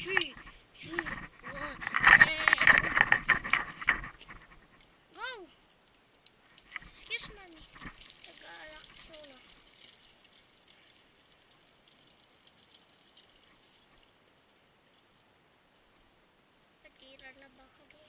3, 2, 1, go! Excuse mommy. Nag-aalak solo. Patira na ba kami?